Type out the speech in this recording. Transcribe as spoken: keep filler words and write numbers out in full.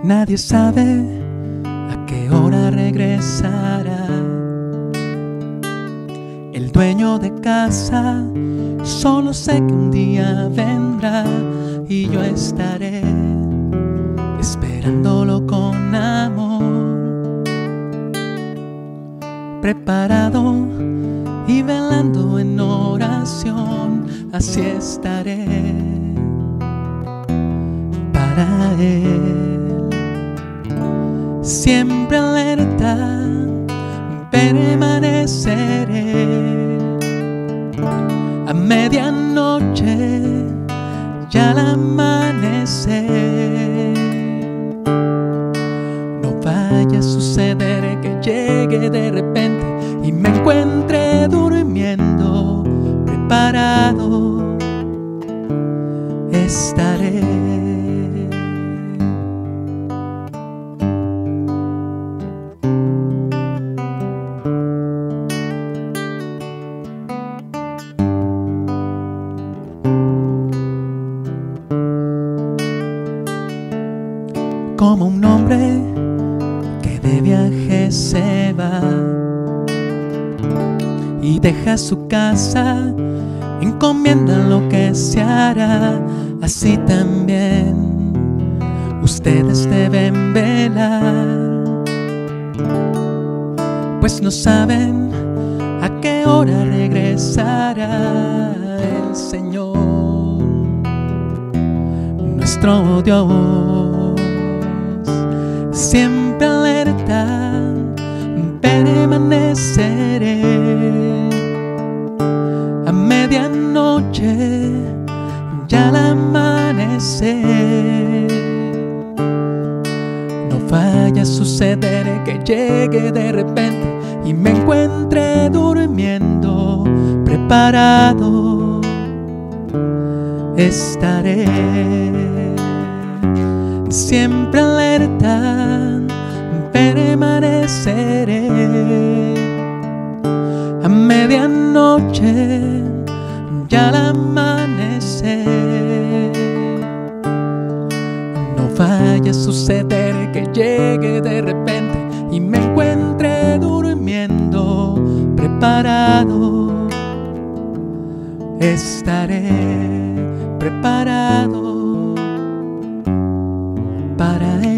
Nadie sabe a qué hora regresará el dueño de casa. Solo sé que un día vendrá y yo estaré esperándolo con amor, preparado y velando en oración. Así estaré para él, siempre alerta permaneceré. A medianoche ya al amanecer, no vaya a suceder que llegue de repente y me encuentre durmiendo. Preparado estaré. Como un hombre que de viaje se va y deja su casa, encomienda lo que se hará. Así también ustedes deben velar, pues no saben a qué hora regresará el Señor, nuestro Dios. Siempre alerta permaneceré. A medianoche ya al amanecer, no vaya a suceder que llegue de repente y me encuentre durmiendo. Preparado estaré, siempre alerta permaneceré. A medianoche ya al amanecer, no vaya a suceder que llegue de repente y me encuentre durmiendo. Preparado estaré, preparado para él.